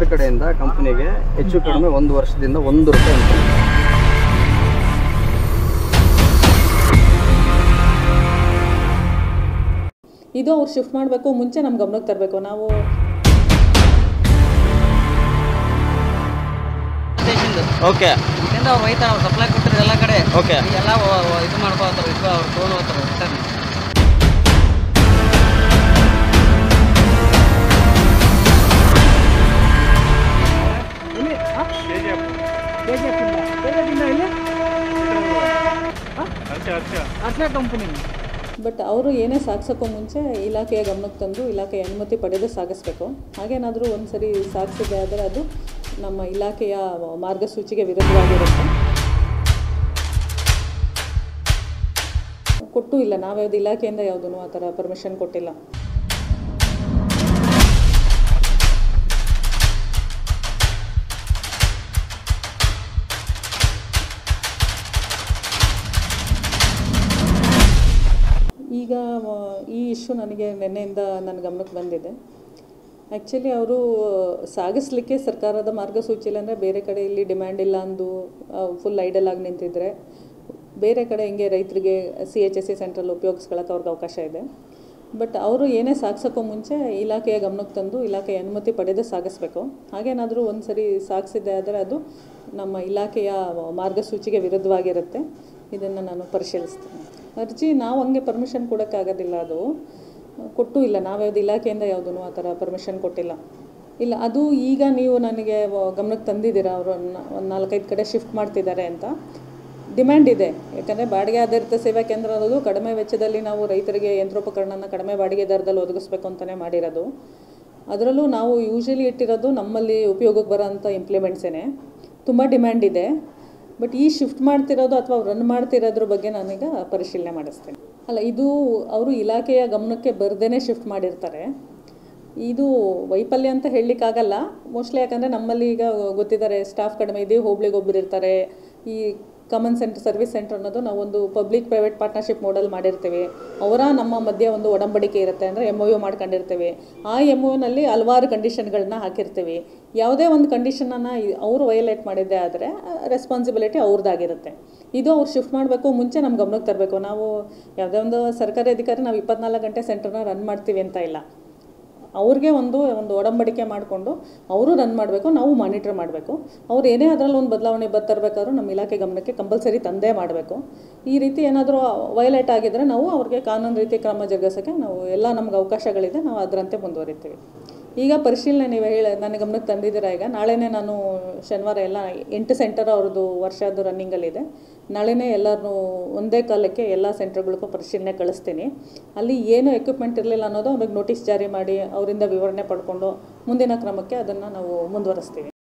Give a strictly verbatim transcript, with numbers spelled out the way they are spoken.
ಕಡೆಯಿಂದ ಕಂಪನಿಗೆ ಹೆಚ್ಚು ಕಡಿಮೆ ಒಂದು ವರ್ಷದಿಂದ ಒಂದು ರೂಪಾಯಿ ಇದು ಅವ್ರು ಶಿಫ್ಟ್ ಮಾಡಬೇಕು ಮುಂಚೆ ನಮ್ಮ ಗಮನಕ್ಕೆ ತರಬೇಕು. ನಾವು ಓಕೆ ಇಲ್ಲಿಂದ ಅವ್ರು ಒಯ್ತಾರೆ, ಅವ್ರು ಸಪ್ಲೈ ಕೊಟ್ಟಿರೋ ಎಲ್ಲ ಕಡೆ ಓಕೆ ಎಲ್ಲ ಇದು ಮಾಡ್ಕೋತಾರೆ, ಇದು ಅವ್ರು ತೊಗೊಂಡು ಹೋಗ್ತಾರೆ ರಿಟರ್ನ್. ಕಂಪನಿ ಬಟ್ ಅವರು ಏನೇ ಸಾಗಿಸೋಕ್ಕೂ ಮುಂಚೆ ಇಲಾಖೆಯ ಗಮನಕ್ಕೆ ತಂದು ಇಲಾಖೆಯ ಅನುಮತಿ ಪಡೆದು ಸಾಗಿಸ್ಬೇಕು. ಹಾಗೇನಾದರೂ ಒಂದು ಸರಿ ಸಾಗಿಸಿದೆ ಆದರೆ ಅದು ನಮ್ಮ ಇಲಾಖೆಯ ಮಾರ್ಗಸೂಚಿಗೆ ವಿರುದ್ಧವಾಗಿರುತ್ತೆ. ಕೊಟ್ಟು ಇಲ್ಲ, ನಾವ್ಯಾವುದು ಇಲಾಖೆಯಿಂದ ಯಾವುದೂ ಆ ಥರ ಪರ್ಮಿಷನ್ ಕೊಟ್ಟಿಲ್ಲ. ಈಗ ಈ ಇಶ್ಯೂ ನನಗೆ ನಿನ್ನೆಯಿಂದ ನನ್ನ ಗಮನಕ್ಕೆ ಬಂದಿದೆ. ಆ್ಯಕ್ಚುಲಿ ಅವರು ಸಾಗಿಸ್ಲಿಕ್ಕೆ ಸರ್ಕಾರದ ಮಾರ್ಗಸೂಚಿಯಲ್ಲಿ ಅಂದರೆ ಬೇರೆ ಕಡೆ ಇಲ್ಲಿ ಡಿಮ್ಯಾಂಡ್ ಇಲ್ಲ ಅಂದು ಫುಲ್ ಐಡಲ್ ಆಗಿ ನಿಂತಿದ್ದರೆ ಬೇರೆ ಕಡೆ ಹಿಂಗೆ ರೈತರಿಗೆ ಸಿ ಎಚ್ ಎಸ್ ಸಿ ಸೆಂಟ್ರಲ್ಲಿ ಉಪಯೋಗಿಸ್ಕೊಳ್ಳೋಕೆ ಅವ್ರಿಗೆ ಅವಕಾಶ ಇದೆ. ಬಟ್ ಅವರು ಏನೇ ಸಾಗಿಸೋಕ್ಕೂ ಮುಂಚೆ ಇಲಾಖೆಯ ಗಮನಕ್ಕೆ ತಂದು ಇಲಾಖೆಯ ಅನುಮತಿ ಪಡೆದು ಸಾಗಿಸ್ಬೇಕು. ಹಾಗೇನಾದರೂ ಒಂದು ಸರಿ ಸಾಗಿಸಿದೆ ಆದರೆ ಅದು ನಮ್ಮ ಇಲಾಖೆಯ ಮಾರ್ಗಸೂಚಿಗೆ ವಿರುದ್ಧವಾಗಿರುತ್ತೆ. ಇದನ್ನು ನಾನು ಪರಿಶೀಲಿಸ್ತೀನಿ. ಅರ್ಜಿ ನಾವು ಹಂಗೆ ಪರ್ಮಿಷನ್ ಕೊಡೋಕ್ಕಾಗೋದಿಲ್ಲ, ಅದು ಕೊಟ್ಟು ಇಲ್ಲ, ನಾವ್ಯಾವುದು ಇಲಾಖೆಯಿಂದ ಯಾವುದೂ ಆ ಥರ ಪರ್ಮಿಷನ್ ಕೊಟ್ಟಿಲ್ಲ. ಇಲ್ಲ, ಅದು ಈಗ ನೀವು ನನಗೆ ಗಮನಕ್ಕೆ ತಂದಿದ್ದೀರಾ ಅವರು ಒಂದು ನಾಲ್ಕೈದು ಕಡೆ ಶಿಫ್ಟ್ ಮಾಡ್ತಿದ್ದಾರೆ ಅಂತ. ಡಿಮ್ಯಾಂಡ್ ಇದೆ, ಯಾಕಂದರೆ ಬಾಡಿಗೆ ಆಧಾರಿತ ಸೇವಾ ಕೇಂದ್ರ ಅನ್ನೋದು ಕಡಿಮೆ ವೆಚ್ಚದಲ್ಲಿ ನಾವು ರೈತರಿಗೆ ಯಂತ್ರೋಪಕರಣನ ಕಡಿಮೆ ಬಾಡಿಗೆ ದರದಲ್ಲಿ ಒದಗಿಸ್ಬೇಕು ಅಂತಲೇ ಮಾಡಿರೋದು. ಅದರಲ್ಲೂ ನಾವು ಯೂಶ್ವಲಿ ಇಟ್ಟಿರೋದು ನಮ್ಮಲ್ಲಿ ಉಪಯೋಗಕ್ಕೆ ಬರೋಂಥ ಇಂಪ್ಲಿಮೆಂಟ್ಸೇ. ತುಂಬ ಡಿಮ್ಯಾಂಡ್ ಇದೆ. ಬಟ್ ಈ ಶಿಫ್ಟ್ ಮಾಡ್ತಿರೋದು ಅಥವಾ ರನ್ ಮಾಡ್ತಿರೋದ್ರ ಬಗ್ಗೆ ನಾನೀಗ ಪರಿಶೀಲನೆ ಮಾಡಿಸ್ತೇನೆ. ಅಲ್ಲ, ಇದು ಅವರು ಇಲಾಖೆಯ ಗಮನಕ್ಕೆ ಬರ್ದೇ ಶಿಫ್ಟ್ ಮಾಡಿರ್ತಾರೆ. ಇದು ವೈಫಲ್ಯ ಅಂತ ಹೇಳಲಿಕ್ಕಾಗಲ್ಲ ಮೋಸ್ಟ್ಲಿ, ಯಾಕಂದರೆ ನಮ್ಮಲ್ಲಿ ಈಗ ಗೊತ್ತಿದ್ದಾರೆ ಸ್ಟಾಫ್ ಕಡಿಮೆ ಇದೆ, ಹೋಬ್ಳಿಗೆ ಒಬ್ಬರು ಇರ್ತಾರೆ. ಈ ಕಾಮನ್ ಸೆಂಟರ್ ಸರ್ವಿಸ್ ಸೆಂಟರ್ ಅನ್ನೋದು ನಾವೊಂದು ಪಬ್ಲಿಕ್ ಪ್ರೈವೇಟ್ ಪಾರ್ಟ್ನರ್ಶಿಪ್ ಮಾಡೆಲ್ ಮಾಡಿರ್ತೀವಿ. ಅವರ ನಮ್ಮ ಮಧ್ಯೆ ಒಂದು ಒಡಂಬಡಿಕೆ ಇರುತ್ತೆ, ಅಂದರೆ ಎಮ್ ಒ ಯು ಮಾಡ್ಕೊಂಡಿರ್ತೀವಿ. ಆ ಎಮ್ ಒ ಯುನಲ್ಲಿ ಹಲವಾರು ಕಂಡೀಷನ್ಗಳನ್ನ ಹಾಕಿರ್ತೀವಿ. ಯಾವುದೇ ಒಂದು ಕಂಡೀಷನನ್ನು ಅವರು ವಯೋಲೇಟ್ ಮಾಡಿದ್ದೆ ಆದರೆ ರೆಸ್ಪಾನ್ಸಿಬಿಲಿಟಿ ಅವ್ರದ್ದಾಗಿರುತ್ತೆ. ಇದು ಅವ್ರು ಶಿಫ್ಟ್ ಮಾಡಬೇಕು ಮುಂಚೆ ನಮ್ಮ ಗಮನಕ್ಕೆ ತರಬೇಕು. ನಾವು ಯಾವುದೇ ಒಂದು ಸರ್ಕಾರಿ ಅಧಿಕಾರಿ ನಾವು ಇಪ್ಪತ್ನಾಲ್ಕು ಗಂಟೆ ಸೆಂಟರ್ನ ರನ್ ಮಾಡ್ತೀವಿ ಅಂತ ಇಲ್ಲ. ಅವ್ರಿಗೆ ಒಂದು ಒಂದು ಒಡಂಬಡಿಕೆ ಮಾಡಿಕೊಂಡು ಅವರು ರನ್ ಮಾಡಬೇಕು, ನಾವು ಮಾನಿಟರ್ ಮಾಡಬೇಕು. ಅವ್ರು ಏನೇ ಅದರಲ್ಲಿ ಒಂದು ಬದಲಾವಣೆ ಬರ್ತರಬೇಕಾದ್ರೂ ನಮ್ಮ ಇಲಾಖೆ ಗಮನಕ್ಕೆ ಕಂಪಲ್ಸರಿ ತಂದೇ ಮಾಡಬೇಕು. ಈ ರೀತಿ ಏನಾದರೂ ವಯೋಲೇಟ್ ಆಗಿದ್ದರೆ ನಾವು ಅವ್ರಿಗೆ ಕಾನೂನು ರೀತಿ ಕ್ರಮ ಜರುಗಿಸೋಕ್ಕೆ ನಾವು ಎಲ್ಲ ನಮ್ಗೆ ಅವಕಾಶಗಳಿದೆ, ನಾವು ಅದರಂತೆ ಮುಂದುವರಿತೀವಿ. ಈಗ ಪರಿಶೀಲನೆ ನೀವು ಹೇಳಿ ನನ್ನ ಗಮನಕ್ಕೆ ತಂದಿದ್ದೀರಾ. ಈಗ ನಾಳೆನೇ ನಾನು ಶನಿವಾರ ಎಲ್ಲ ಎಂಟು ಸೆಂಟರ್ ಅವ್ರದ್ದು ವರ್ಷದ್ದು ರನ್ನಿಂಗಲ್ಲಿದೆ. ನಾಳೆನೇ ಎಲ್ಲರೂ ಒಂದೇ ಕಾಲಕ್ಕೆ ಎಲ್ಲ ಸೆಂಟರ್ಗಳಿಗೂ ಪರಿಶೀಲನೆ ಕಳಿಸ್ತೀನಿ. ಅಲ್ಲಿ ಏನು ಎಕ್ವಿಪ್ಮೆಂಟ್ ಇರಲಿಲ್ಲ ಅನ್ನೋದು ಅವ್ರಿಗೆ ನೋಟಿಸ್ ಜಾರಿ ಮಾಡಿ ಅವರಿಂದ ವಿವರಣೆ ಪಡ್ಕೊಂಡು ಮುಂದಿನ ಕ್ರಮಕ್ಕೆ ಅದನ್ನು ನಾವು ಮುಂದುವರಿಸ್ತೀವಿ.